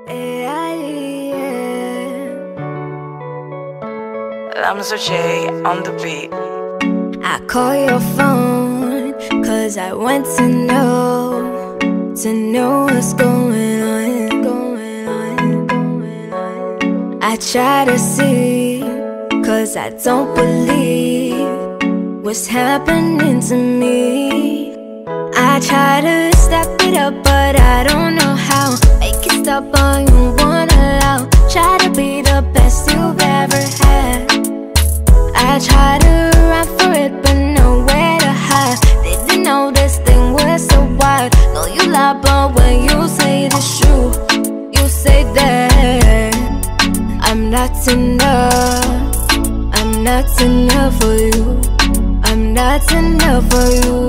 Lamzo J on the beat. I call your phone, cause I want to know what's going on. I try to see, cause I don't believe what's happening to me. I try to step it up, but I don't know how. Make it stop all you wanna allow. Try to be the best you've ever had. I try to run for it, but nowhere to hide. Didn't know this thing was so wild. Know you lie, but when you say the truth, you say that I'm not enough. I'm not enough for you. I'm not enough for you.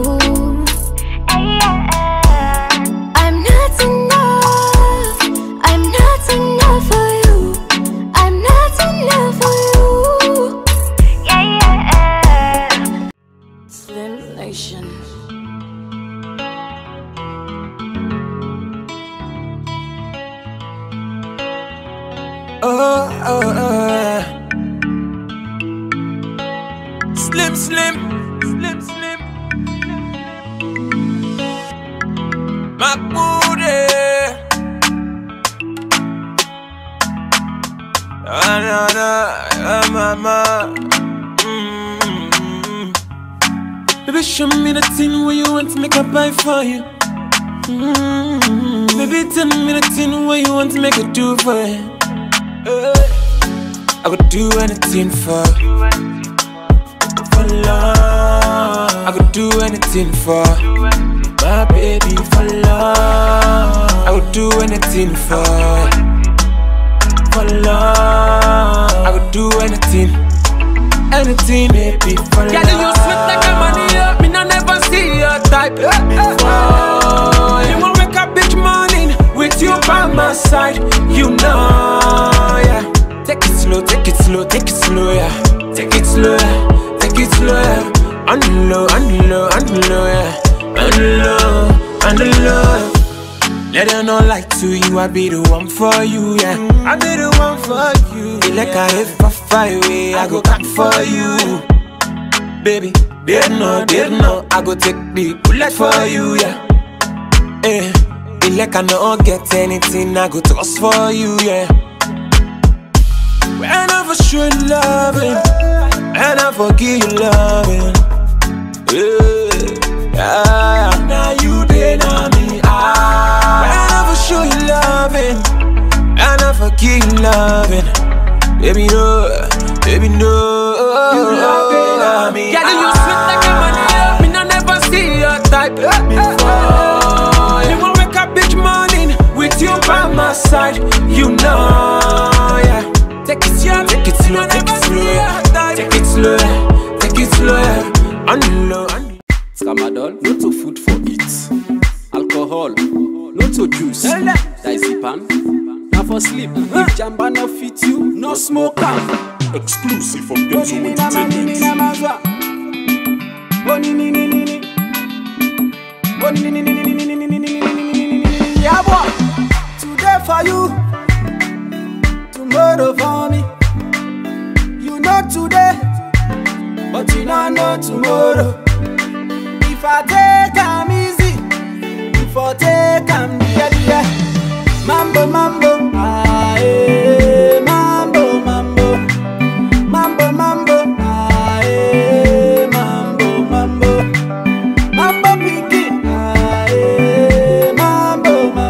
I'm not enough. I'm not enough for you. I'm not enough for you. Slim Nation. Slim. Mahmoud. Mama. Baby, show me the thing where you want to make a buy for you. Baby, tell me the thing where you want to make a do for you. I would do anything for love. I would do anything for my baby, for love. I would do anything for love. I would do anything, baby, for love. Yeah, you sweet like a money up. Me no never see your type before. You will wake up each morning with you by my side, you know, yeah. Take it slow, yeah. Take it slow, yeah. On the low, yeah. On the low. Let her know like to you, I be the one for you, yeah. I be the one for you. Be like I hit for way, I go come for you. Baby, did not, I go take the bullet for you, yeah. Be like I don't get anything, I go toss for you, yeah. When I for sure loving, and I forgive you loving, yeah. Now you did on me, when I for sure you loving, and I forgive you loving, baby no, you loving me. Yeah, you sweet like a money up. Me no never see your type before. You will wake up each morning with you by my side, you know, yeah. Take it slow, yeah. Take it slow, yeah. On the low, Tramadol, not to food for it. Alcohol, not to juice. Diazepam, now for sleep. If jamba no fit you, no smoke am. Exclusive from Denzo Entertainment. Yeah, boy. Today for you, tomorrow for me. You know today, but you don't know tomorrow. If I take am easy, if I take am yeah. Mambo, aye, mambo, aye, mambo pikin, aye, mambo,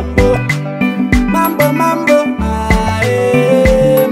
aye,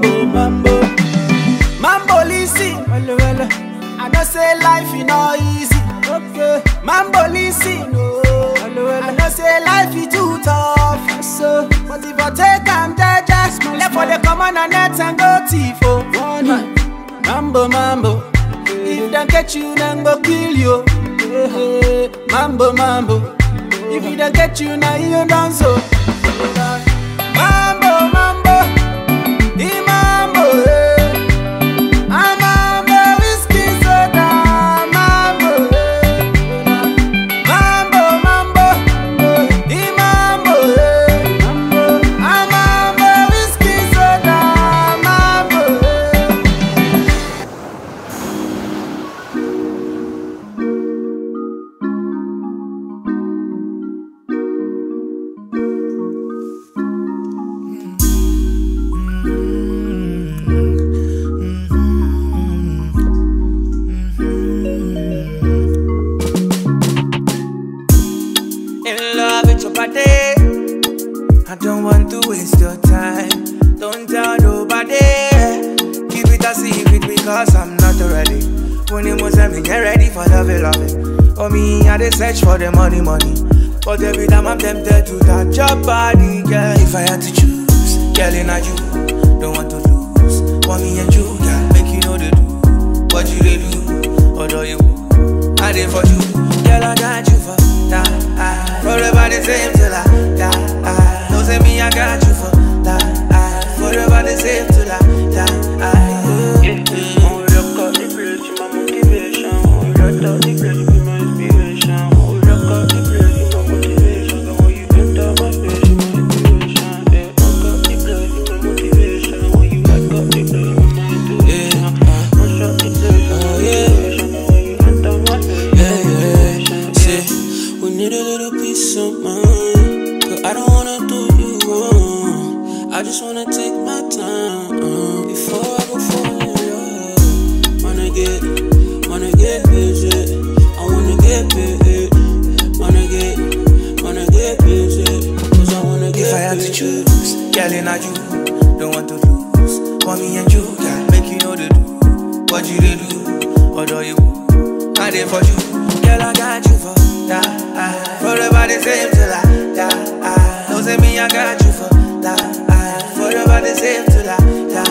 mambo listen, I know say life is not easy, okay. Mambo listen, I know say life is too tough, so but if I take am just left for the common and net and go thief for money. Mambo, if they get you, then go kill you. Mambo, if you don't get you, now you done so. Mambo, Mambo, Mambo, whiskey soda, Mambo, Mambo, Mambo, When you must have me get ready for love it. For me, I dey search for the money. But every time I'm tempted to touch your body, girl. If I had to choose, girl, in you, don't want to lose. For me and you, girl, make you know they do what you they do. Although you, I did for you, girl, I got you for that. Forever the same till I die. Don't say me, I got you for that. Forever the same till I die. I just wanna take my time before I go fall in love. Wanna get busy. I wanna get paid. Wanna get busy. Cause I wanna get If I had to choose, girl, in you, don't want to lose. For me and you, girl, make you know they do what you they do. Although you, I did for you, girl, I got you for that. Forever the same till I die. Don't say me, I got you for that. Forever the same till I die.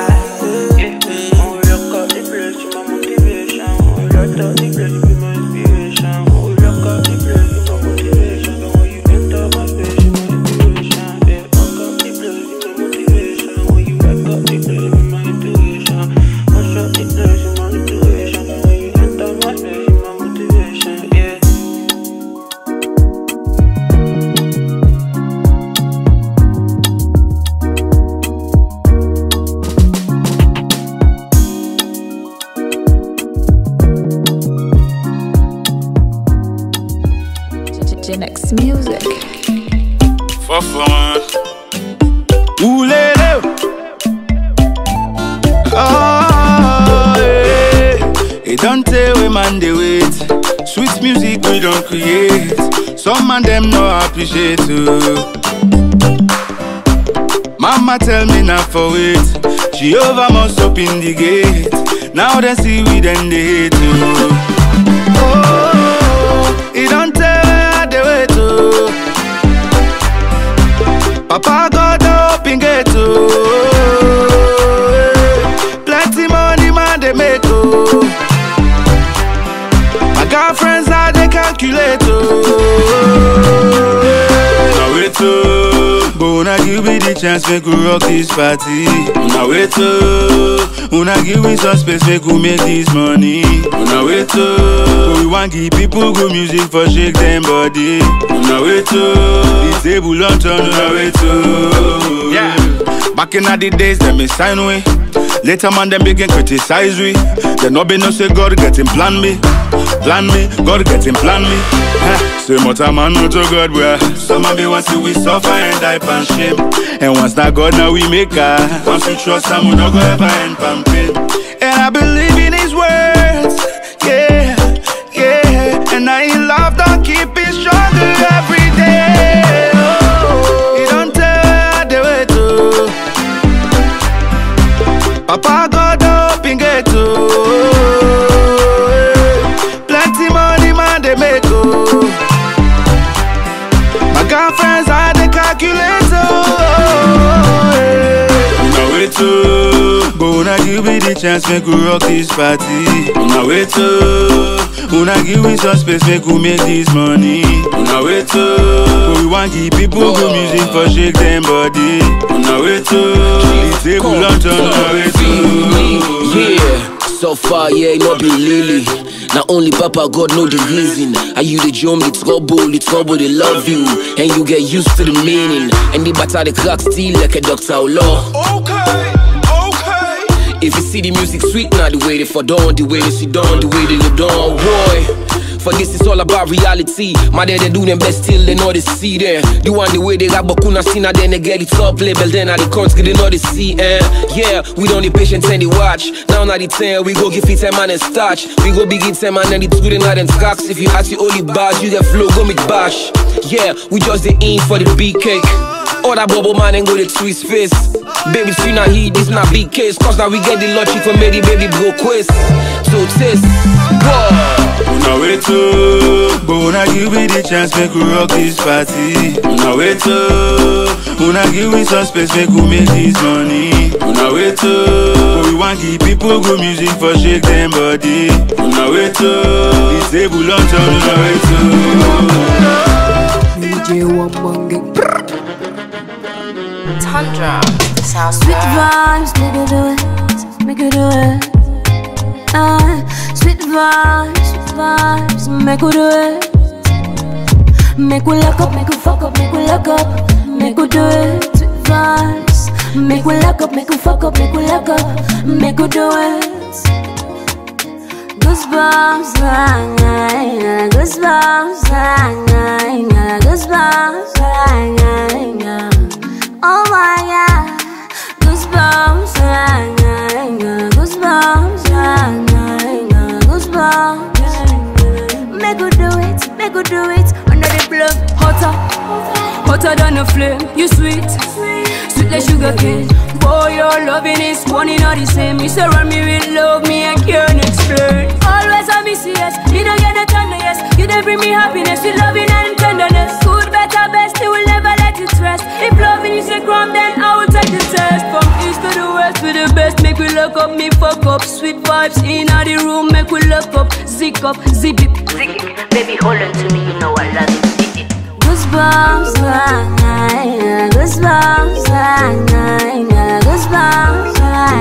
Next music. For fun. Oulele. Oh, yeah. It don't tell we man they wait. Sweet music we don't create. Some man them no appreciate too. Mama tell me not for wait. Jehovah must open the gate. Now they see we then they hate too. Oh, it don't tell the way to. Papa God open gate to. Plenty money man they make to. My girlfriends are they calculate to. Now wait to. But when I give me the chance, make we rock this party. Now wait to. When I give me some space, make we make this money. Now wait to. But we want give people good music for shake them body. Now wait to. The table on turn. Now wait to. Yeah. Back in the days, them me sign way. Later man, them begin criticize we. They no be no say God get him plan me. Plan me, God get him plan me. Say what a man no to God, boy. Some man be want to we suffer and die pan shame. And once that God now we make her. Once we trust him, we no go ever end pan pain. And I believe in his words, yeah, yeah. And I in love don't keep it stronger every day. Oh, he don't tell the way to. Papa God open gate to. Plenty money man they make oh. My girlfriends are the calculator. Now wait to. But when I give me the chance, make we rock this party. Now wait to. When I give me some space, make we make this money. Now wait to. But we want give people good music for shake them body. Now wait to. The table on turn. Now wait to. Yeah, so far yeah, it not be Lily. Not only Papa God know the reason. Are you the drum, the trouble they love you. And you get used to the meaning. And they batter the clock still like a Dr. Law. Okay. If you see the music sweet, now the way they for down, the way they sit down, the way they live down, boy. For this is all about reality. My dad they do them best still, they know they see them. The one the way they got Bakuna Sina, then they get the top label, then at the country they know they see. Yeah, we don't need patience and they watch. Now not the 10, we go give it 10 man and starch. We go begin 10 man and the 2 they not and stocks. If you ask the only bars, you get flow, go make bash. Yeah, we just the aim for the big cake. All that bubble man and go to twist face. Baby, see now he, this not big case. Cause now we get the lottery for Mary, baby, bro, quiz. So sis, Una wait but una give me the chance, make we rock this party. Una wait una give me some space, make we make this money. Una wait but we want give people good music for shake them body. Una wait this table on top, una wait DJ Wambange. Tundra, sounds Sweet good. vibes, make it do it, make it do it. Sweet vibes, make it do it. Make we lock up, make we fuck up, make we lock up, make we do it. Sweet vibes, make we lock up, make we fuck up, make we lock up, make we do it. Goosebumps, goosebumps, goosebumps, oh my God, goosebumps, goosebumps, goosebumps. Make we do it, under the blood, hotter than a flame. You sweet like sugar cane. Boy, your loving is one in all the same. You surround me with love, me I can't explain. Always I miss you, yes. You don't get the tender, yes. You don't bring me happiness, with loving and tenderness. Good, better, best, you will never let it rest. If loving is a crime, then I will take the test. From east to the west, with the best, make we lock up, me fuck up. Sweet vibes in the room, make we lock up. Zip up, zip it. Baby, hold on to me, you know I love it. Goosebumps, goosebumps, goosebumps,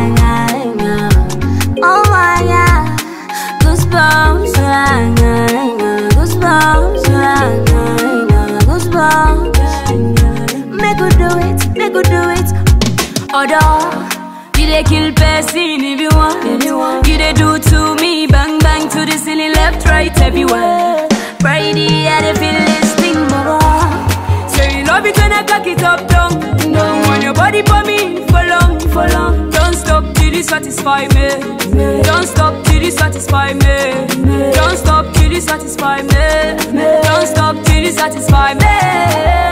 oh my God, goosebumps, goosebumps, goosebumps. Make we do it. Although you dey kill person if you want, you dey do to me, bang bang to the ceiling, left, right, everywhere. Friday, I dey feel this thing, mama. Say you love it when I cock it up down. Don't want your body for me for long. Don't stop till you satisfy me. Don't stop till you satisfy me. Don't stop till you satisfy me. Don't stop till you satisfy me.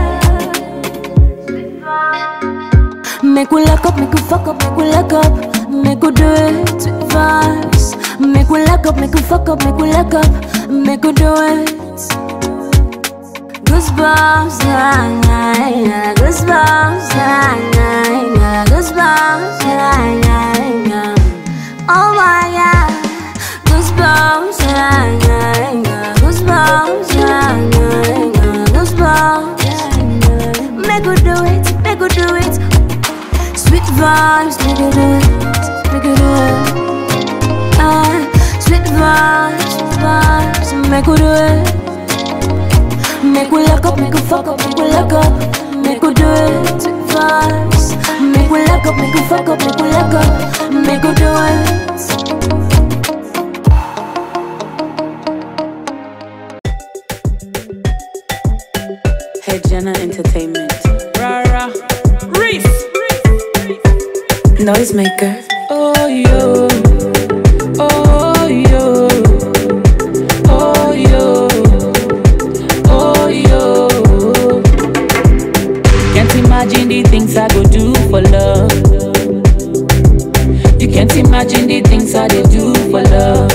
Make we lock up, make we fuck up, make we lock up, make we do it. Sweet vibes. Make we lock up, make we fuck up, make we lock up, make we do it. Goosebumps, goosebumps, goosebumps, oh my God, goosebumps, goosebumps, goosebumps. Make we do it. Sweet vibes, make we do it, make we do it. Sweet vibes, make we do it. Make we lock up, make we fuck up, make we lock up, make we do it. Sweet vibes, make we lock up, make we fuck up, make we lock up, make we do it. Hey Jenna Entertainment. Rara, Reef, Noisemaker. oh yo, oh yo, oh yo, oh yo. Can't imagine the things I go do for love. You can't imagine the things I dey do for love.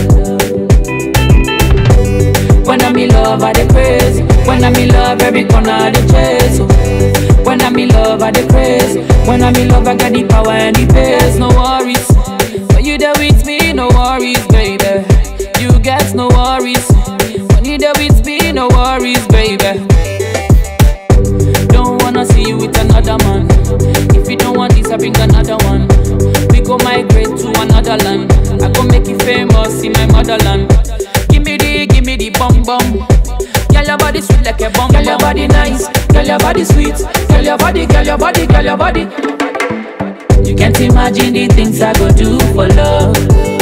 When I'm in love, I dey praise. When I'm in love, every corner I dey chase. When I'm in love, I dey praise. When I'm in love, I got the power and the pace. No worries, when you there with me, no worries, baby. You get no worries. When you there with me, no worries, baby. Don't wanna see you with another man. If you don't want this, I bring another one. We go migrate to another land. I go make you famous in my motherland. Give me the bum bum. Girl, your body sweet like a bum. Girl, your body nice. Girl, your body sweet. Girl, your body, girl, your body, girl, your body. You can't imagine the things I go do for love.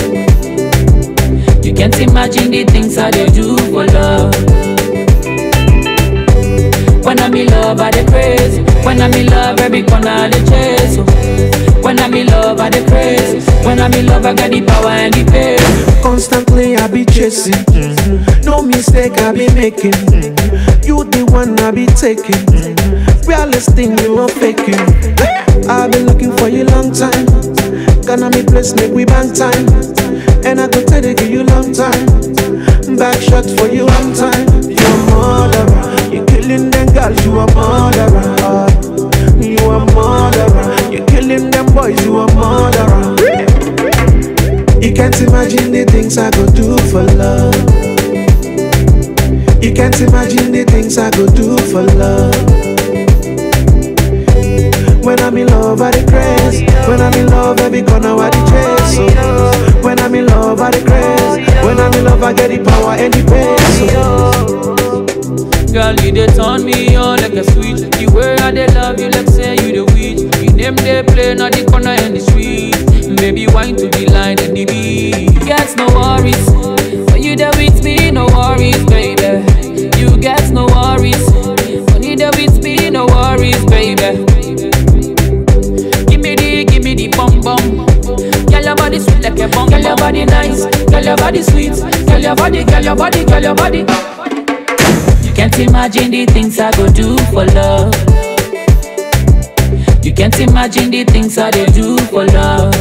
You can't imagine the things I do for love. When I'm in love, I dey praise. When I'm in love, every corner I dey chase. When I'm in love, I dey praise. When I'm in love, I got the power and the pace. Constantly I be chasing, no mistake I be making. You the one I be taking. Realistic, you won't fake it. I've been looking for you long time. Gonna meet place, make we bang time. And I go tell you, give you long time. Back shot for you one time. You a murderer. You killing them girls, you a murderer. You a murderer. You killing them boys, you a murderer. You can't imagine the things I go do for love. You can't imagine the things I go do for love. When I'm in love, I the craze. When I'm in love, every corner I the chase. So, when I'm in love, I the craze. When I'm in love, I get the power and the pace. So. Girl, you dey turn me on like a switch. The way I dey love you, like say you the witch. You name they play, not the corner and the street. Baby, wine to the line and the beat. Get no worries, when you there with me, no worries, baby. You get no worries, when you there with me, no worries, baby. Give me the bum bum. Girl, your body sweet like a bum. Girl, your body nice. Girl, your body sweet. Girl, your body, girl, your body, girl, your body. You can't imagine the things I go do for love. You can't imagine the things I do for love.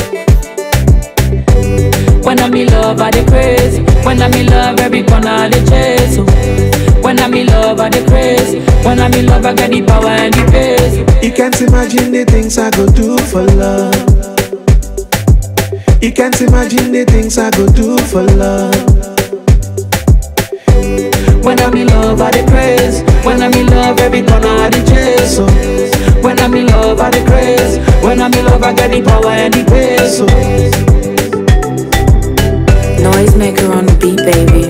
When I'm in love, I dey crazy. When I'm in love, every corner I dey chase. When I'm in love, I dey crazy. When I'm in love, I get the power and the pace. You can't imagine the things I go do for love. You can't imagine the things I go do for love. When I'm in love, I dey crazy. When I'm in love, every corner I dey chase. When I'm in love, I dey crazy. When I'm in love, I get the power and the pace. Noisemaker on the beat, baby.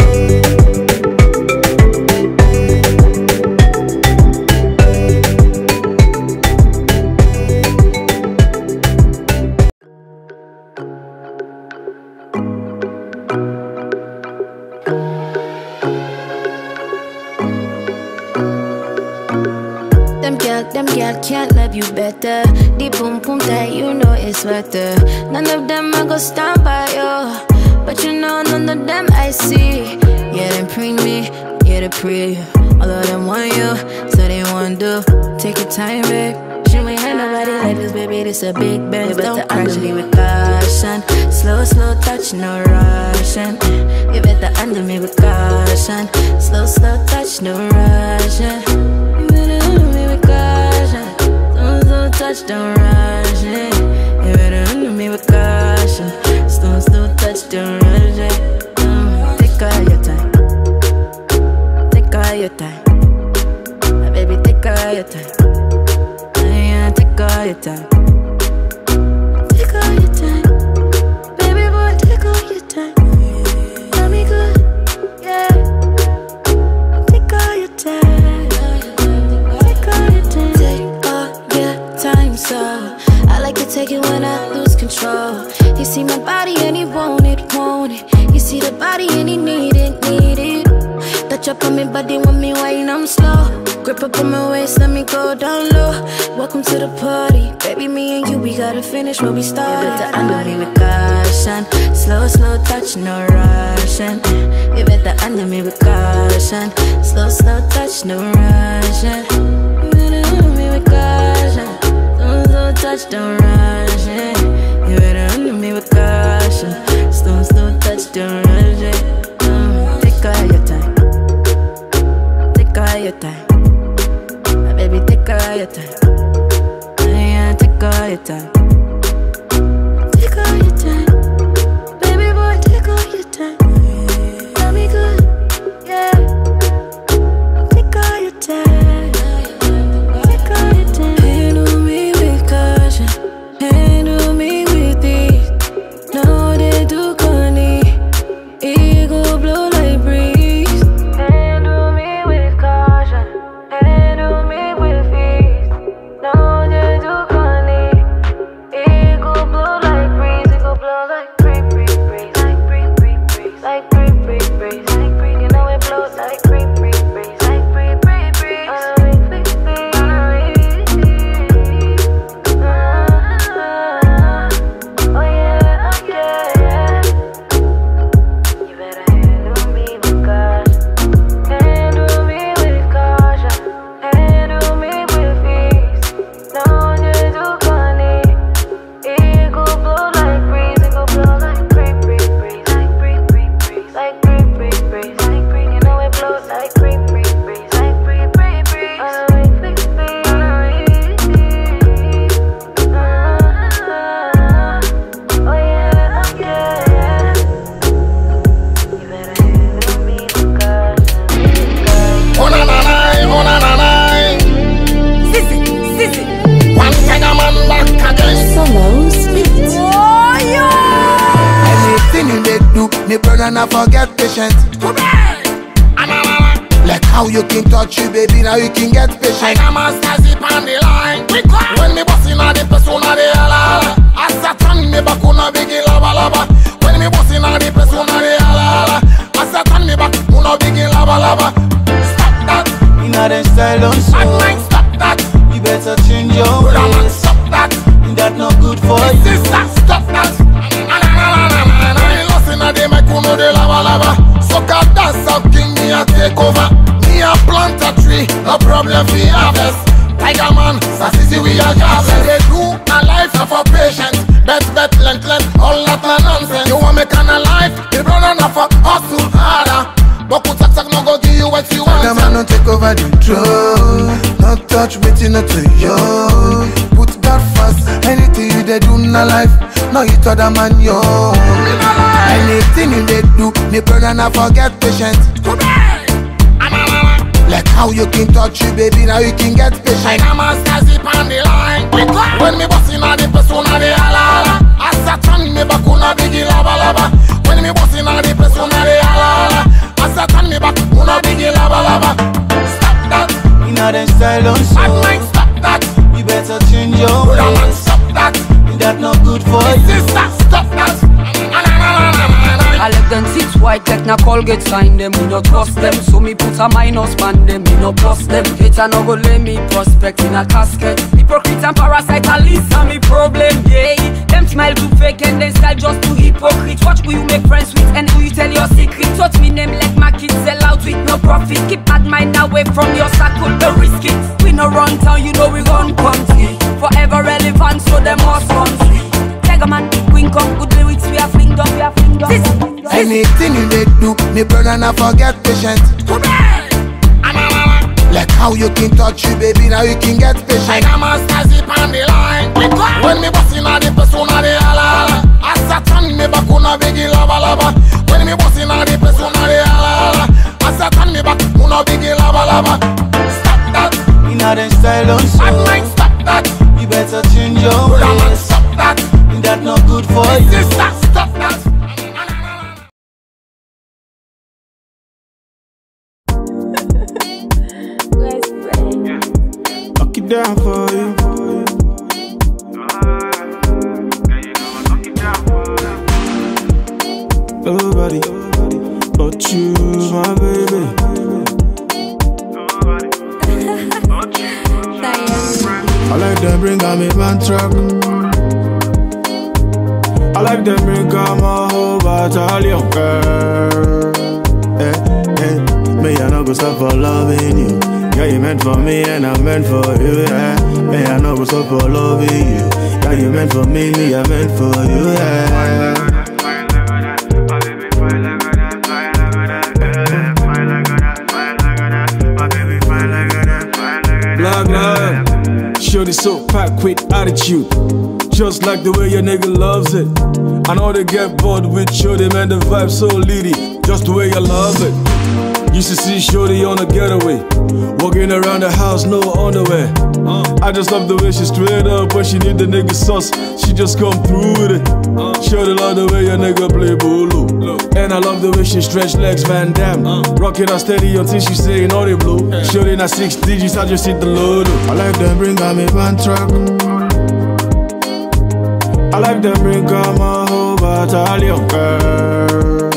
Them girl can't love you better. The boom boom that you know it's better. None of them I go stand by you, but you know none of them I see. Yeah, them bring me, yeah, they pray. All of them want you, so they want to take your time, babe. She ain't had nobody like this, baby. This a big bang. You better handle me with caution. Slow, slow touch, no rushing. You better handle me with caution. Slow, slow touch, no rushing. You better handle me with caution. Slow, slow touch, don't rush it. You better handle me with caution. Slow, slow touch, don't rush it. Take all your time. Take all your time. Baby, take all your time. Take all your time. Take all your time. Baby boy, take all your time. Tell me good, yeah. Take all your time. Take all your time. Take all your time, so I like to take it when I lose control. You see my body and he want it, want it. You see the body and he need it, need it. Touch up on me body, want me wine, I'm slow. Grip up on my waist, let me go down low. Welcome to the party, baby, me and you, we gotta finish what we started. You better handle me with caution. Slow, slow touch, no rushing. You better handle me with caution. Slow, slow touch, no rushing. You better handle me with caution. Slow, slow touch, don't rush it. You better handle me with caution. Slow, slow touch, don't rush it. Take all your time. Take all your time. Baby, take all your time. Yeah, take all your time. Take all your time. Baby boy, take all your time. Tell me good, yeah. Take all your time. Take all your time. Handle me with caution. Handle me with ease. No, they do corny. me brother not forget patient. Like how you can touch you, baby, now you can get patient. I'm a Stasi on the line. When me bossing on the persona de ala, I satan me back on a big lava lava. When me bossing on the persona de ala, I satan me back on a big lava lava. Stop that. You know them style don't show. I might stop that. You better change your ways. Stop that. That not good for you. Sister, stop that. I lost in a day, my kuno de lava lava. So God dance out, king me a take over. Me a plant a tree, no problem for harvest. Tiger man, Sassisi we a jobless. They do a life of a patient. Bet, length, all that nonsense. You want me kind of life, the brother not for hustle harder. But put tak no go give you what you want. Tiger man don't take over the throne. Not touch me, not to you. Put God first, anything you they do in life. No you to the man yo. Anything you they do, me brother not forget patient. Like how you can touch you, baby, now you can get patient. I'm a Stasi on the line. When me bossing on the persona de ala, I satan me back on a big lava lava. When me bossing on the persona de ala, I satan me back on a big lava lava. Stop that. You know them style don't show. I might stop that. You better change your ways. Stop that. That not good for you. Sister, stop that. I let them sit white like na Colgate sign them. We no trust them, so me put a minus man them. Me no plus them. Hater no go let me prospect in a casket. Hypocrite and parasite, at least I'm me problem. Yeah, them smile too fake and then style just too hypocrite. Watch who you make friends with and who you tell your secret. Touch me name like my kids sell out with no profit. Keep that mind away from your circle, don't risk it. We no run town, you know we run country. Forever relevant, so them must run free. Tiger man, queen come, good lyrics, we are fling down, we are fling down. Anything you they do, me brother not forget patient. Like how you can touch you, baby, now you can get patient. I'm a Stasi on the line. When me bossing on the persona de ala, I satan me back on a big lava lava. When me bossing on the persona de ala, I satan me back on a big lava lava. Stop that. You know them style don't show. I might stop that. You better change your ways. Stop that. That not good for you. Sister, stop that. Knock it down for you. Nobody but you, my baby. I like them bring on me van truck. I like them bring on my whole battalion, girl. Me I no go stop for loving you. Yeah, you meant for me and I meant for you, yeah. Me I no go stop for loving you. Yeah, you meant for me, I meant for you, yeah. Black love, shorty so packed with attitude, just like the way your nigga loves it. I know they get bored with shorty, man, the vibe so litty, just the way you love it. Used to see shorty on a getaway, walking around the house, no underwear. I just love the way she straight up, when she need the nigga sauce, she just come through with it. Shorty love the way your nigga play bolo, and I love the way she stretch legs, Van Damme. Rocking her steady until she saying all they blow. Shorty not 6 digits, I just hit the load. I like them bring on me van truck. I like them bring on my whole battalion, girl.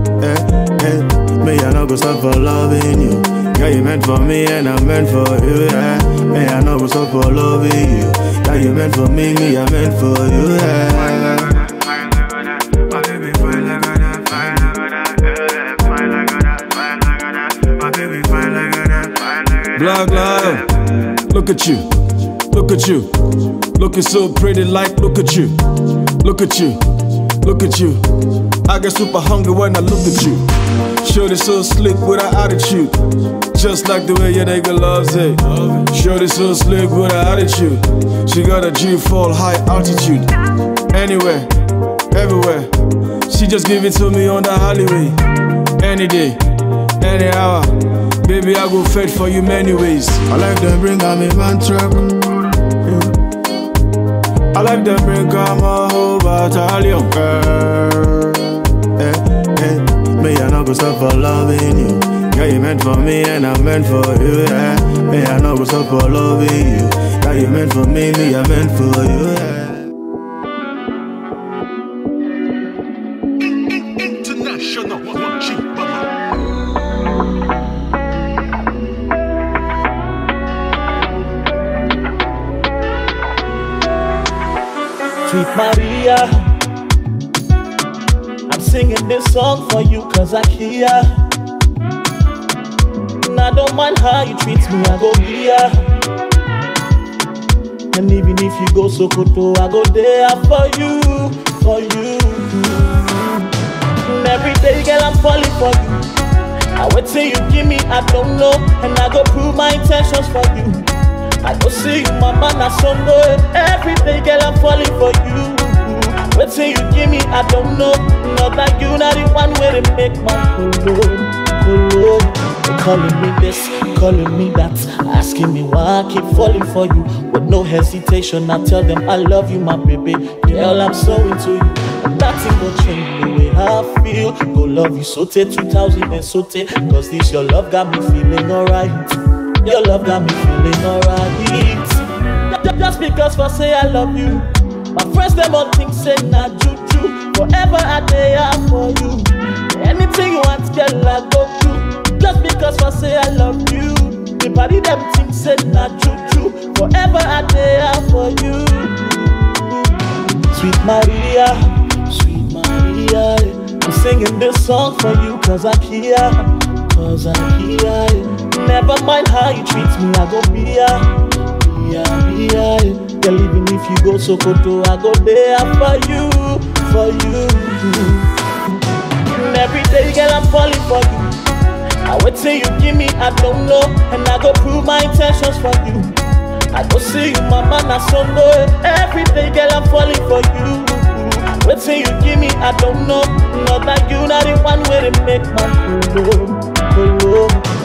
Me I no go stop for loving you. Yeah, you meant for me and I meant for you, yeah. Me I no go stop for loving you. Yeah, you meant for me, I meant for you, yeah. Black love, look at you, look at you, looking so pretty, like look at you, look at you, look at you. I get super hungry when I look at you. Shorty so slick with her attitude, just like the way your nigga loves it. Shorty so slick with her attitude, she got a G-fall high altitude. Anywhere, everywhere, she just give it to me on the alleyway. Any day, any hour, baby I go fed for you many ways. I like them bring on me van truck. I like them bring on my whole battalion, girl. go stop for loving you. Girl, you meant for me and I'm meant for you, yeah. Me, I no go stop for loving you. Girl, you meant for me, me, I meant for you, yeah. Sweet Maria, I'm singing this song for you cause I care. And I don't mind how you treat me, I go here. And even if you go Sokoto, I go there for you, for you. And every day, girl, I'm falling for you. I wait till you give me, I don't know. And I go prove my intentions for you. I go see you, my man, that's so good. Every day, girl, I'm falling for you. Wait till you give me, I don't know. Not like you, not the one way to make my color. They're calling me this, calling me that, asking me why I keep falling for you. With no hesitation, I tell them I love you, my baby. Girl, I'm so into you. And nothing will change the way I feel. Go love you, sote 2000 and sote. Cause this your love got me feeling alright. Your love got me feeling alright. Just because I say I love you, my friends them all think say nah juju. Forever I there for you. Anything you want, girl, I go do. Just because I say I love you, the body them think say nah juju. Forever I there for you. Sweet Maria, sweet Maria, I'm singing this song for you cause I care, cause I care. Never mind how you treat me, I go be girl, even if you go Sokoto, I go there for you, for you. And every day, girl, I'm falling for you. I wait till you give me, I don't know. And I go prove my intentions for you. I go see you, my man, that's so good. Every day, girl, I'm falling for you. Wait till you give me, I don't know. Not like you, not the one way to make my color.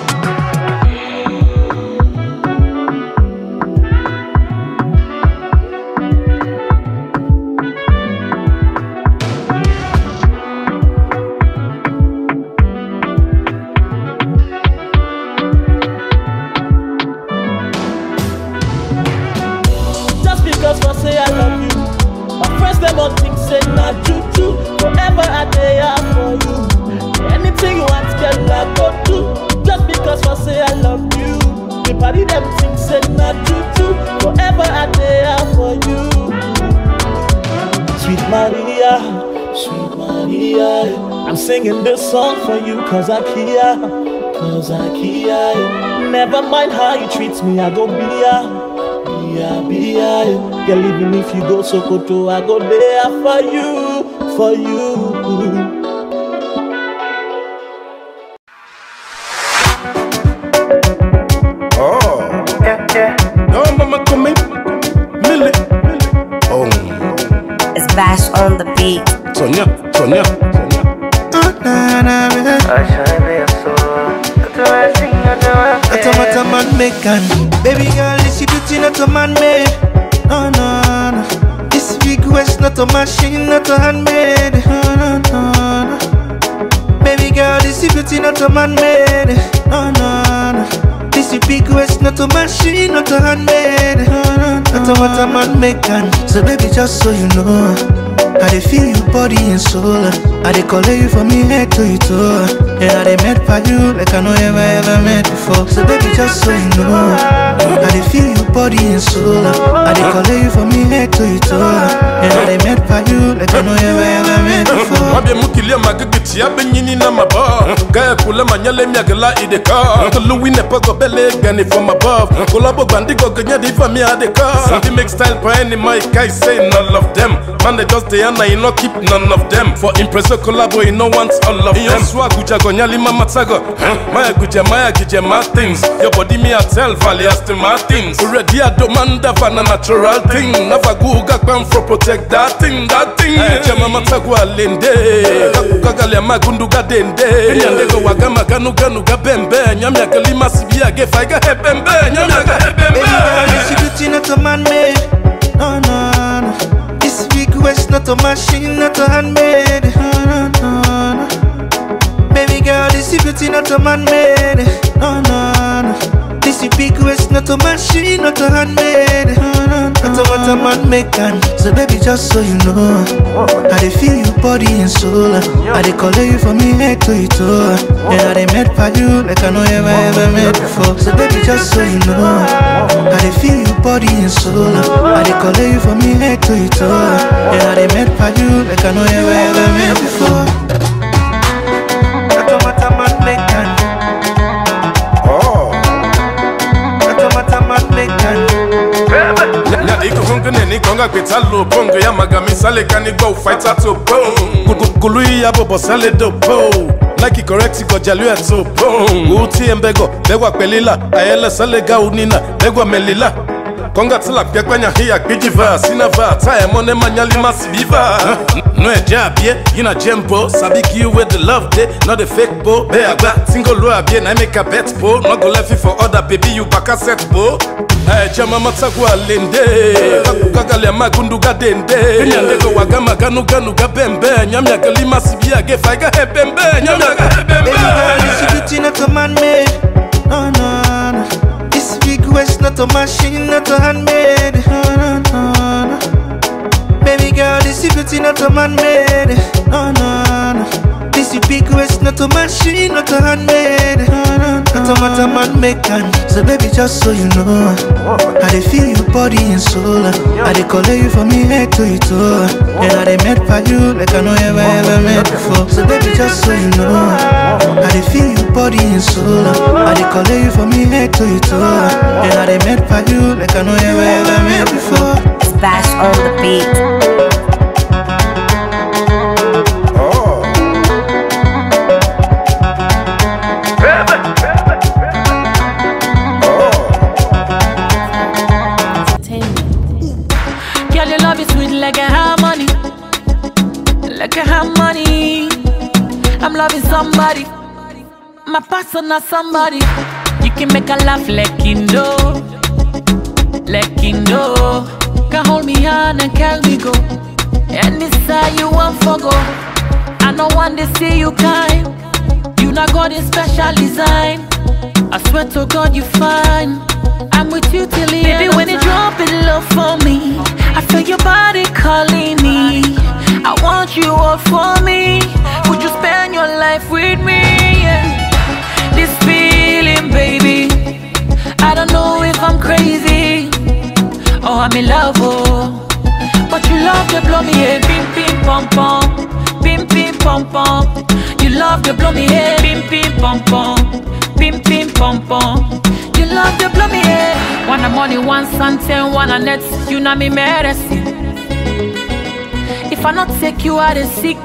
I'm singing this song for you cause I care, cause I care. Never mind how you treat me, I go be girl, even if you go Sokoto, I go there for you, for you. Oh, yeah. No, mama, come in. Millie. Oh. It's Bash on the beat. Sonia. Not a man make baby girl, this is beauty, not a man made. No. This big waist, not a machine, not a handmade. No. Baby girl, this is beauty, not a man made. No. This is big waist, not a machine, not a handmade. Not a what a man make. So baby, just so you know, I dey feel your body and soul. I dey call you from me head to your toe. Yeah, I dey met by you like I know ever met before. So baby, just so you know, I dey feel your body and soul. I dey call you from me head to your toe. Yeah, I dey met by you like I know ever met before. Wabye mukilia magagiti ya benyini na maba. Gaya kule manyale miagala ideka. Tolu ne pago bele gani from above. Kolabo bandigo ganya di fami adeka. Santi make style pa any my guys say none of them. Man they just dey and I no keep none of them. For impressor collabo he no wants all of them. Swag guja gonyali mama tago. Maya gije my things. Your body me I tell valley as to my things. Already I demand a natural thing. Never go gakbam for protect that thing. Jama matago alende. Kakukagalia magundu gadende. Nyandego wagama ganu gabembe. Nyamya kalima sibia gefaiga hebembe. Nyamya ga hebembe. This is beauty, not a man made. No. This big waist, not a machine, not a handmade. No. Baby girl, beauty, not a man-made. No, no, no. This is big waist, not a machine, not a handmade. Not a what a man make can. So baby, just so you know, I dey feel your body and soul. I dey call you from me head to your toe. Yeah, I dey made for you like I know ever made before. So baby, just so you know, I dey feel your body and soul. I dey call you from me head to your toe. Yeah, I dey made for you like I know ever made before. Not a what a man make can. Nikonga petalo bongo ya magamisa le kani go fight at to boom. Kului ya bobo sale do boom. Like correct ko jalu at so boom. Uti embego begwa pelila ayela sale ga unina begwa melila. Konga tila pia kwanya hiya kijiva sina va taya mone manyali masiva. No e jabie ina jembo sabiki you with the love day not the fake bo. Be agba single lo abie na make a bet bo. No go left for other baby you back a set bo. Hey, chama matsagwa lende Kakukagale magundu gadende Nyandego wagama ganu gabembe Nyamya kalima sibia gefaiga hebembe Nyamya ka hebembe This beauty not a man-made. No, no, no. This big waist not a machine, not a handmade. No, no, no, no. Baby girl, this beauty not a man-made. No, no, no. This big waist not a machine, not a handmade. No, no, no. Not a what a man make can. So baby, just so you know, I dey feel your body and soul. I dey call you from me head to your toe. Yeah, I dey made for you like I know ever made before. So baby, just so you know, I dey feel your body and soul. I dey call you from me head to your toe. Yeah, I dey made for you like I know ever made before. It's Bash on the beat. Like a harmony, like a harmony. I'm loving somebody, my personal somebody. You can make a laugh like Indo, like Indo. Can hold me hand and carry me go. Any side you want for go. I don't want to see you kind. You not got a special design. I swear to God you fine. I'm with you till the end. Baby, when you drop it low for me, I feel your body calling me. I want you all for me. Would you spend your life with me? Yeah. This feeling, baby, I don't know if I'm crazy or I'm in love, oh. But you love to blow me head, bim bim pom pom, bim bim pom pom. You love to blow me head, bim bim pom pom, bim bim pom pom. You love to blow me head. One money, one something, one a net. You know me medicine. If I not take you out and sick,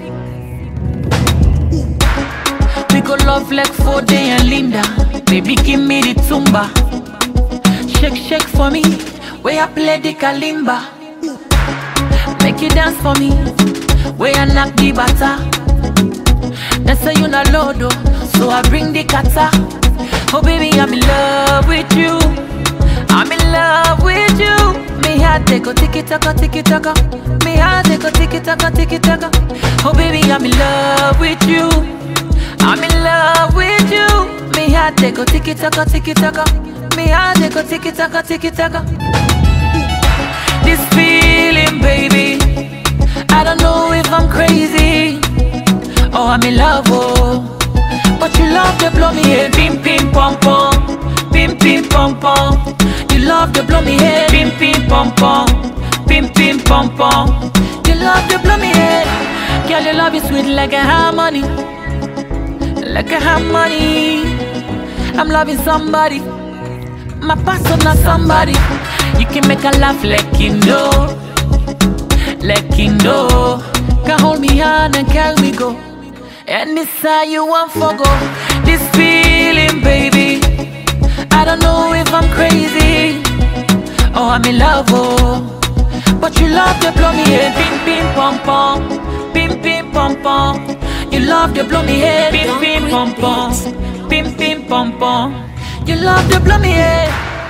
we go love like Fode and Linda. Baby, give me the tumba. Shake, shake for me. Where I play the kalimba. Make you dance for me. Where I knock the bata. They say you not lodo, so I bring the kata. Oh baby, I'm in love with you. I'm in love with you. Me heart they go tiki taka tiki taka. Me heart they go tiki taka tiki taka. Oh baby, I'm in love with you. I'm in love with you. Me heart they go tiki taka tiki taka. Me heart they go tiki taka tiki taka. This feeling, baby, I don't know if I'm crazy or I'm in love, oh. But you love to blow me head, bim bim pom pom, bim bim pom pom. You love to blow me head, bim bim pom pom, bim bim pom pom. You love to blow me head, girl. Your love is sweet like a harmony, like a harmony. I'm loving somebody, my personal somebody. You can make a laugh like Indo, like Indo. Can hold me hand and carry me go. Any side you want for go. This feeling, baby, I don't know if I'm crazy or I'm in love, oh. But you love to blow me head, bim bim pom pom, bim bim pom pom. You love to blow me head, bim bim pom pom, bim bim pom pom. You love to blow me head.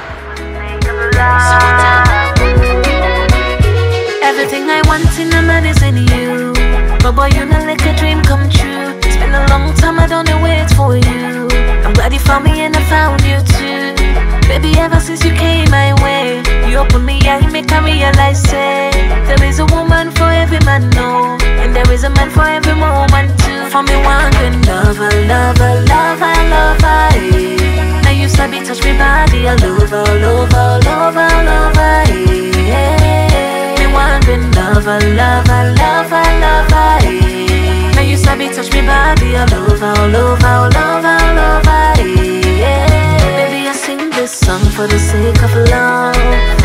Everything I want in a man is in you. But boy, you know like a dream come true. It's been a long time I don't wait for you. Baby, ever since you came my way, you opened me eye, make I realize, say, there is a woman for every man, no, and there is a man for every woman too. For me, one good lover, lover, lover, lover, eh. Now you sabi touch me body, all over, all over, all over, all over, eh. Me one good lover, lover, lover, lover, eh. Now you sabi touch me body, all over, all over, all over, all over, eh. Baby, I sing this song for the sake of love.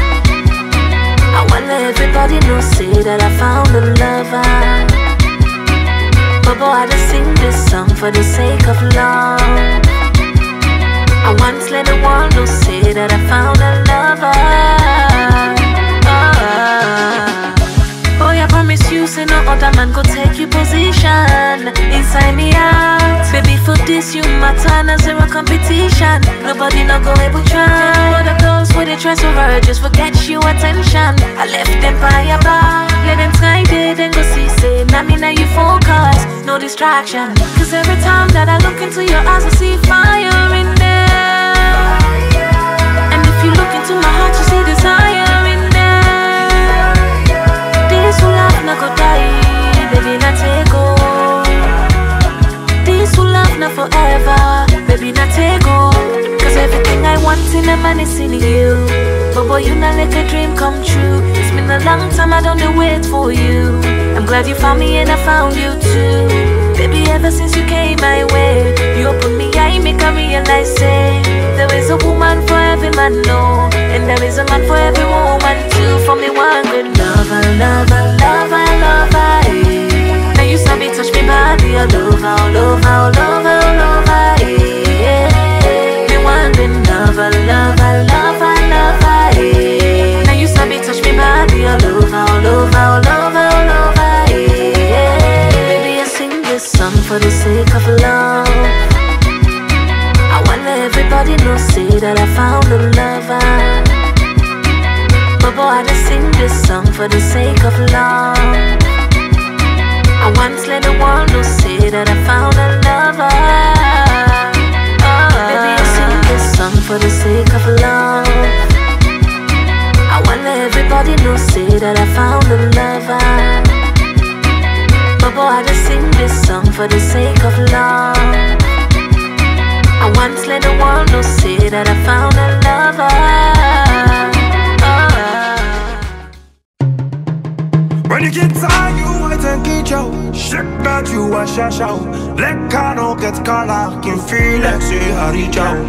I want everybody know, say that I found a lover. But boy, I just sing this song for the sake of love. I want to let the world know, say that I found a lover. Boy, I promise you, say no other man go take your position inside me out. Baby, for this you matter, no zero competition. Nobody no go able try. But the girls where they try so hard, just forget you attention. I left them by your bar, let them try it, then go see, say, now me now you focus, no distraction. Cause every time that I look into your eyes, I see fire in there. And if you look into my heart, you see desire in there. This will love not go die, baby, not take go. This will love not forever, baby, not take go. Cause everything I want in a man is in you. But boy, you not let a dream come true. It's been a long time, I don't wait for you. I'm glad you found me and I found you too. Baby, ever since you came my way, you opened me eye, make I realize, say, there is a woman for every man, no, and there is a man for every woman too. For me, one good lover, lover, lover, lover, eh. Now you saw me touch me body, all over, all over, all over, all over, eh. Me one good lover, lover, lover, lover, eh. Now you saw me touch me body, all over, all over, all over, all over, eh. Baby, I sing this song for the sake of love. I want everybody know, say that I found a lover. But boy, I just sing this song for the sake of love. I want to let the world know, say that I found a lover. Baby, I sing this song for the sake of love. I want everybody know, say that I found a lover. But boy, I just sing this song for the sake of love. I want to let the world know, say that I found a lover. When you get tired, you wait and get out. Shake that you a shash out. Let Kano get color, can feel like say I reach out.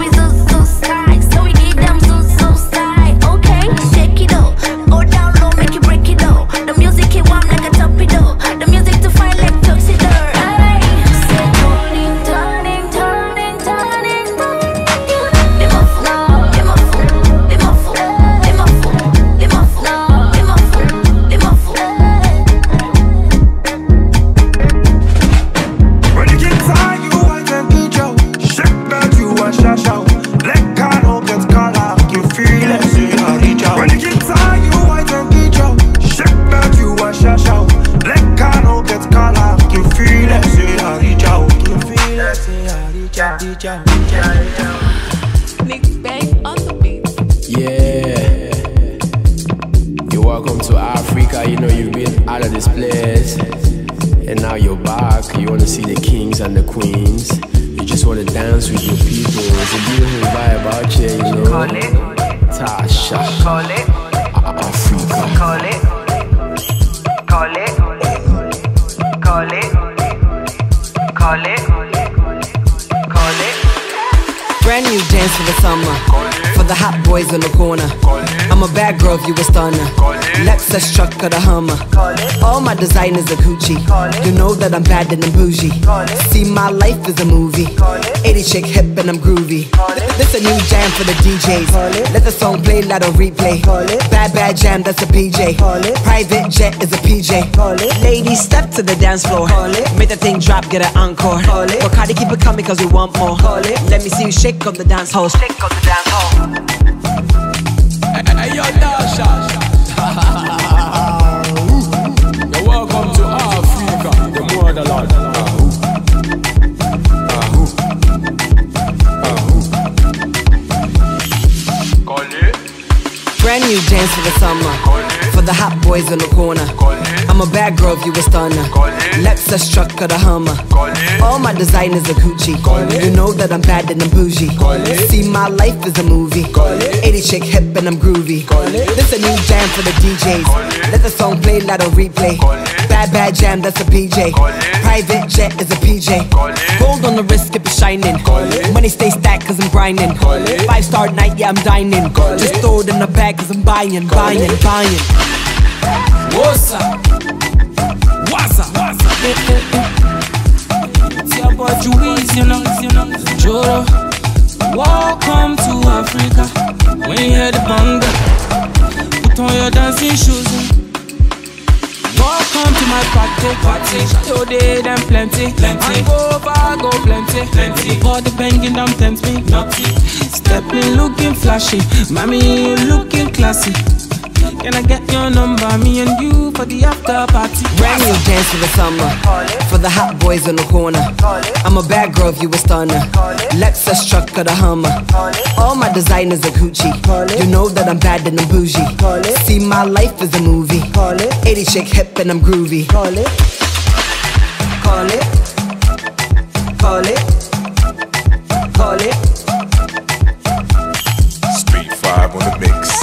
Down low, make dance players. And now you're back, you wanna see the kings and the queens. You just wanna dance with your people. It's a beautiful vibe out here, you know. Call it. Tasha. Call it. Africa. Call it. Call it. Call it. Call it. Call it. Brand new dance for the summer. For the hot boys in the corner. I'm a bad girl if you a stunner. Lexus truck or the Hummer. All my designers are Gucci. You know that I'm bad and I'm bougie. See, my life is a movie. 80 chick hip and I'm groovy. This a new jam for the DJs. Let the song play, let it replay. Bad jam, that's a PJ. Private jet is a PJ. Ladies, step to the dance floor. Make the thing drop, get an encore. Bacardi, keep it coming cause we want more. Let me see you shake on the dance hall. Shake on the dance hall. Hey, yo, Tasha. You're welcome to Africa, the motherland. Brand new dance for the summer. For the hot boys in the corner. I'm a bad girl if you a stunner. Lexus truck or the Hummer. All my designers are Gucci. You know that I'm bad and I'm bougie. See, my life is a movie. 80 chick hip and I'm groovy. This a new jam for the DJs. Let the song play, let it replay. Bad jam, that's a PJ. Private jet is a PJ. Gold on the wrist, keep it shining. Money stay stacked cause I'm grinding. 5-star night, yeah, I'm dining. Just throw it in the bag cause I'm buying. What's up? It's your boy Juice, you know. Joro. Welcome to Africa. When you hear the banga, put on your dancing shoes. Welcome to my party. Today them plenty. I go over, go plenty. For the banging down tempts me naughty. Stepping looking flashy. Mommy, you looking classy. Can I get your number, me and you for the after party? Brand new dance for the summer. For the hot boys in the corner. I'm a bad girl if you a stunner. Lexus truck or the Hummer. All my designers are Gucci. You know that I'm bad and I'm bougie. See, my life is a movie. 80 chick hip and I'm groovy. Call it. Call it. Call it. Call it. Street 5 on the mix.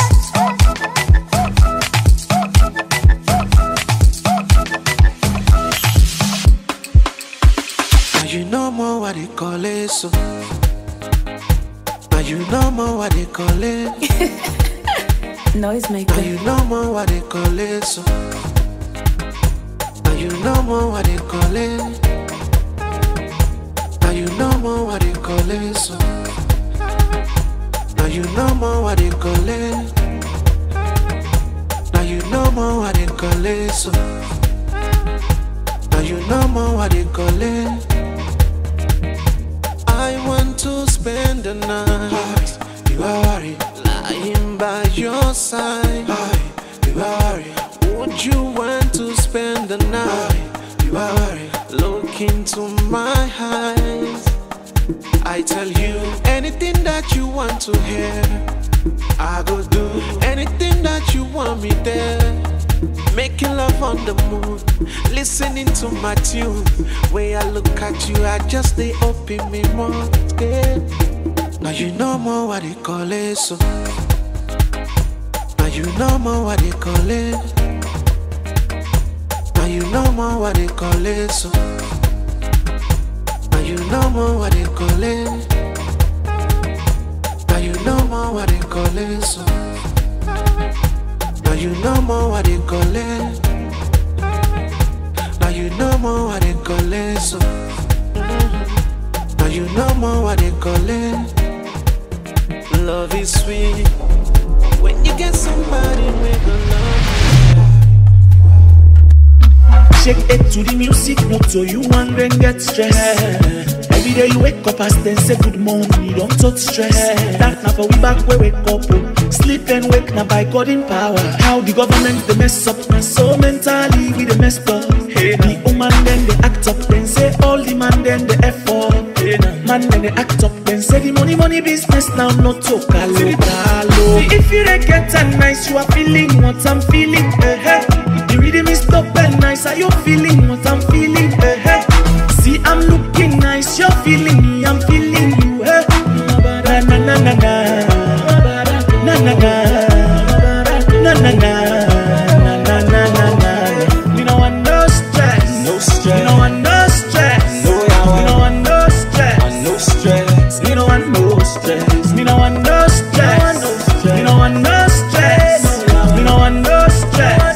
You know more what they call it, so. Now you know more what they call it. Noise maker. Now you know more what they call it, so. Now you know more what they call it. Now you know more what they call it, so. Now you know more what they call it. Now you know more what they call it, so. Now you know more what they call it. I want to spend the night. You are worried, lying by your side. You are worried. Would you want to spend the night? You are worried. Look into my eyes. I tell you anything that you want to hear. I go do anything that you want me there. Making love on the moon, listening to my tune. When I look at you, I just stay open me more. Yeah. Now you know more what they call it, so. Now you know more what they call it. Now you know more what they call it, so. Now you know more what they call it. Now you know more what they call it, so. Now you know more what they call it. Now you know more what they call it, so. Now you know more what they call it. Love is sweet when you get somebody with a love. Shake it to the music, not so you and then get stressed. Every day you wake up as then say good morning, you don't touch stress. That now for we back where wake up, sleep and wake now by God in power. How the government they mess up, now so mentally we they messed up. Hey, the woman then they act up, then say all the man then they effort. Hey, man then they act up, then say the money business now not so calo. See if you don't get a nice, you are feeling what I'm feeling. Hey, hey. The rhythm is dope and nice. Are you feeling what I'm feeling? See, I'm looking nice. You're feeling me, I'm feeling you. Na na na na na. Na na na. Na na na. Na na na na na. Me no want no stress. No stress. Me no want no stress. No yawa. Me no want no stress. No stress. Me no want no stress. Me no want no stress. Me no want no stress. Me no want no stress.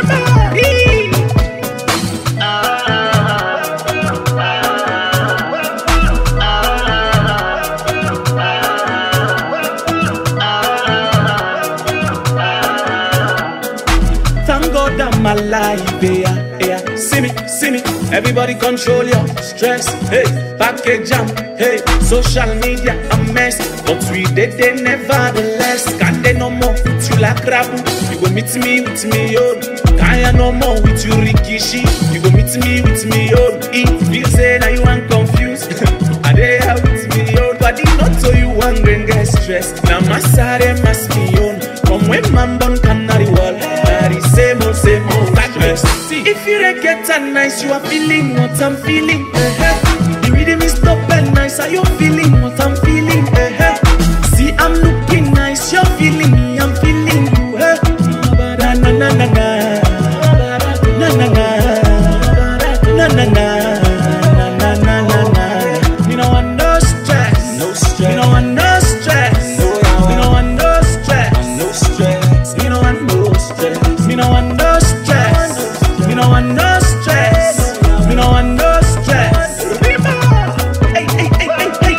Thank God I'm alive, yeah. See me, everybody control your stress, hey, package jam, hey, social media a mess, but we did they nevertheless, can't they no more with you like Rabu, you go meet me with me, yo, can't no more with you Rikishi, you go meet me with me, yo, if you say that you ain't confused, are they out with me, yo, but it's not so you hungry and get stressed, now my side must be on, from when man born canary wall, same old stress. If you don't get that nice, you are feeling what I'm feeling. The rhythm is dope and nice. Are you feeling what I'm feeling? See, I'm looking nice. You're feeling me, I'm feeling you. Na na na na na. Na na na. Na na na. Na na na na na. Me no want no stress. No stress. Me no want no stress. Me no want no stress. No stress. Me no want no stress. Me no want no stress. Me no want no stress. Me no want no stress. Hey, hey, hey, hey, hey.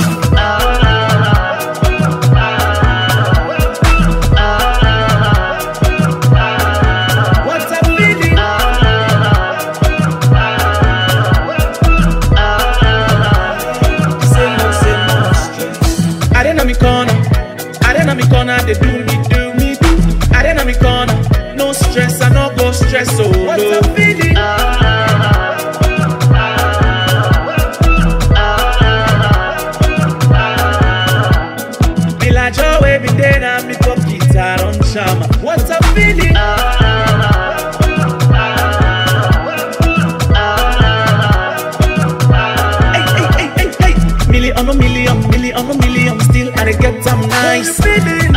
What I'm feeling. Say no stress. I didn't know me corner, they do me. I didn't know me corner. No stress, I no go stress, oh. What's the feeling? Bila Joe, every day now me pop guitar on Shama. What's the feeling? Hey. Million on a million, still I get some nice feeling.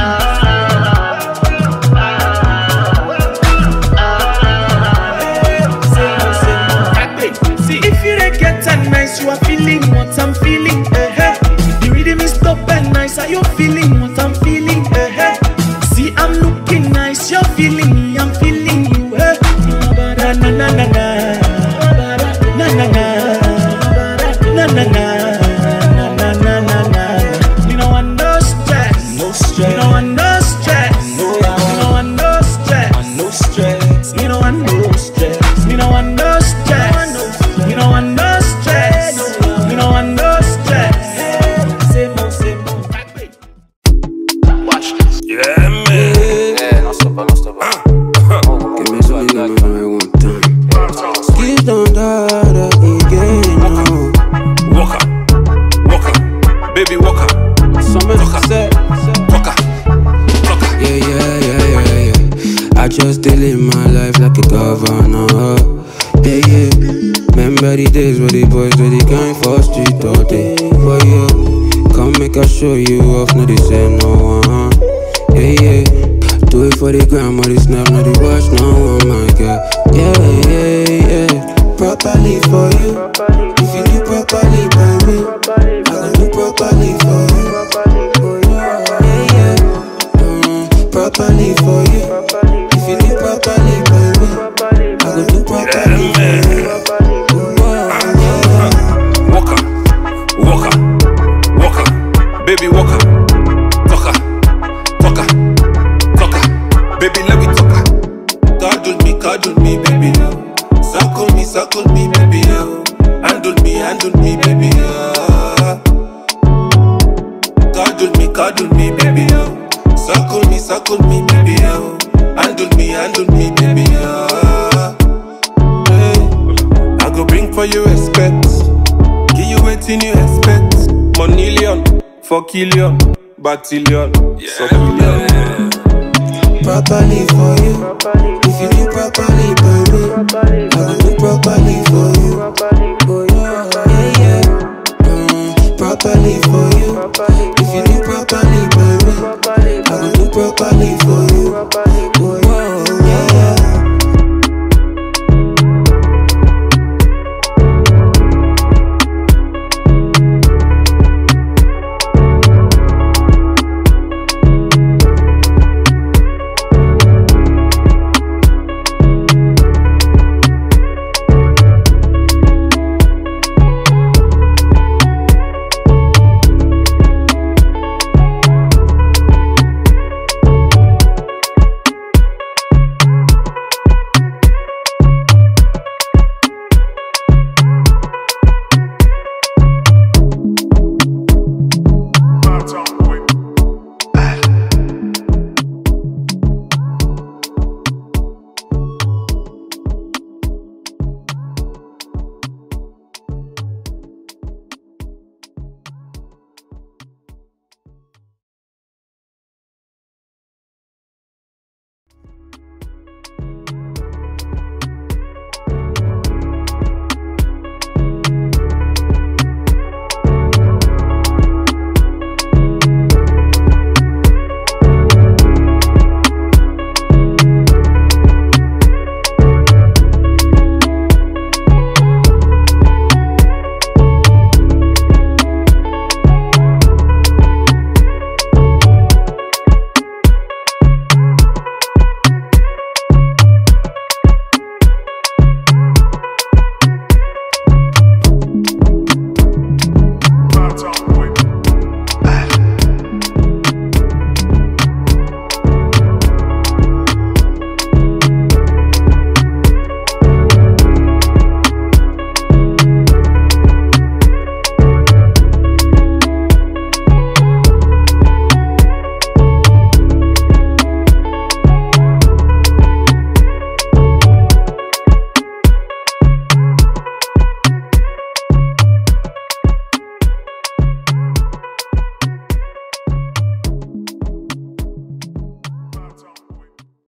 Nice, you are feeling what I'm feeling. The rhythm is dope and nice. Are you feeling what I'm feeling? See, I'm looking nice. You're feeling me, I'm feeling you. Na na na na na. Na na na. Na na na. Na na na na na. Me no want no stress. No stress. Me no want no stress. No yawa. Me no want no stress. No stress. Me no want no stress. Me no want no stress. Me no want no stress. Me no want no stress. Same old. Watch this. Yeah, man. Yeah, no stop. Que me suelta que me gustan. Skills don't die again, no. Walker, baby walker. Somebody said, Walker. Yeah. I just deal in my life like a governor. Yeah. Remember the days where the boys were the kind for street all day. But yeah, come make I show you off, no they say no one. Yeah. Do it for the gram or the snap, no the watch, no one, my girl. Yeah. Properly for you. If you do properly by me, I can do properly for you. Yeah. Properly for you. If you do properly by me, I can do properly for you. Walker, baby walker. Talker, baby let me talk. Cuddle me, baby. Suckle me, baby. Handle me, baby. Cuddle me, baby. Suckle me, baby. Handle me, baby. Hey. I go bring for you respect. Give you waiting you expect. Monillion, 4 killion, batillion, so billion. properly for you. If you do properly by me, I will do properly for you. Yeah, yeah. Properly for you. If you do properly